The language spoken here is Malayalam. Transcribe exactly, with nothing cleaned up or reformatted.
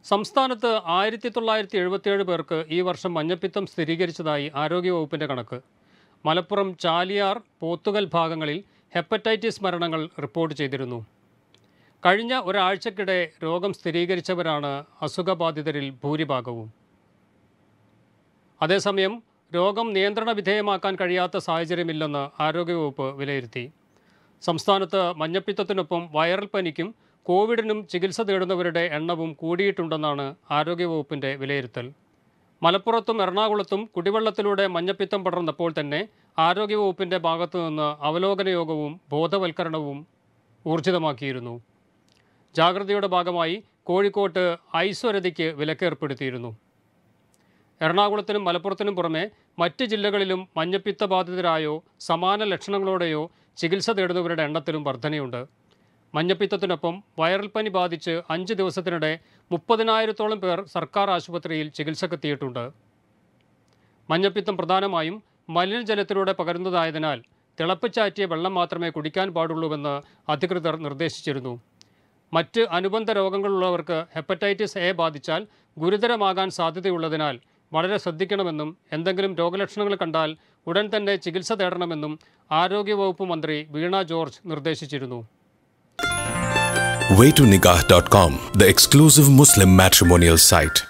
സംസ്ഥാനത്ത് ആയിരത്തി തൊള്ളായിരത്തി എഴുപത്തിയേഴ് പേർക്ക് ഈ വർഷം മഞ്ഞപ്പിത്തം സ്ഥിരീകരിച്ചതായി ആരോഗ്യവകുപ്പിൻ്റെ കണക്ക്. മലപ്പുറം ചാലിയാർ പോത്തുകൽ ഭാഗങ്ങളിൽ ഹെപ്പറ്റൈറ്റിസ് മരണങ്ങൾ റിപ്പോർട്ട് ചെയ്തിരുന്നു. കഴിഞ്ഞ ഒരാഴ്ചക്കിടെ രോഗം സ്ഥിരീകരിച്ചവരാണ് അസുഖബാധിതരിൽ ഭൂരിഭാഗവും. അതേസമയം രോഗം നിയന്ത്രണ വിധേയമാക്കാൻ കഴിയാത്ത സാഹചര്യമില്ലെന്ന് ആരോഗ്യവകുപ്പ് വിലയിരുത്തി. സംസ്ഥാനത്ത് മഞ്ഞപ്പിത്തത്തിനൊപ്പം വൈറൽ പനിക്കും കോവിഡിനും ചികിത്സ തേടുന്നവരുടെ എണ്ണവും കൂടിയിട്ടുണ്ടെന്നാണ് ആരോഗ്യവകുപ്പിൻ്റെ വിലയിരുത്തൽ. മലപ്പുറത്തും എറണാകുളത്തും കുടിവെള്ളത്തിലൂടെ മഞ്ഞപ്പിത്തം പടർന്നപ്പോൾ തന്നെ ആരോഗ്യവകുപ്പിൻ്റെ ഭാഗത്തു നിന്ന് അവലോകന യോഗവും ബോധവൽക്കരണവും ഊർജിതമാക്കിയിരുന്നു. ജാഗ്രതയുടെ ഭാഗമായി കോഴിക്കോട്ട് ഐസ്വരതിക്ക് വിലക്കേർപ്പെടുത്തിയിരുന്നു. എറണാകുളത്തിനും മലപ്പുറത്തിനും പുറമെ മറ്റ് ജില്ലകളിലും മഞ്ഞപ്പിത്ത ബാധിതരായോ സമാന ലക്ഷണങ്ങളോടെയോ ചികിത്സ തേടുന്നവരുടെ എണ്ണത്തിലും വർധനയുണ്ട്. മഞ്ഞപ്പിത്തത്തിനൊപ്പം വൈറൽ പനി ബാധിച്ച് അഞ്ച് ദിവസത്തിനിടെ മുപ്പതിനായിരത്തോളം പേർ സർക്കാർ ആശുപത്രിയിൽ ചികിത്സക്കെത്തിയിട്ടുണ്ട്. മഞ്ഞപ്പിത്തം പ്രധാനമായും മലിനജലത്തിലൂടെ പകരുന്നതായതിനാൽ തിളപ്പിച്ചാറ്റിയ വെള്ളം മാത്രമേ കുടിക്കാൻ പാടുള്ളൂവെന്ന് അധികൃതർ നിർദ്ദേശിച്ചിരുന്നു. മറ്റ് അനുബന്ധ രോഗങ്ങളുള്ളവർക്ക് ഹെപ്പറ്റൈറ്റിസ് എ ബാധിച്ചാൽ ഗുരുതരമാകാൻ സാധ്യതയുള്ളതിനാൽ വളരെ ശ്രദ്ധിക്കണമെന്നും എന്തെങ്കിലും രോഗലക്ഷണങ്ങൾ കണ്ടാൽ ഉടൻ തന്നെ ചികിത്സ തേടണമെന്നും ആരോഗ്യവകുപ്പ് മന്ത്രി വീണ ജോർജ് നിർദ്ദേശിച്ചിരുന്നു. way to nikah dot com, the exclusive Muslim matrimonial site.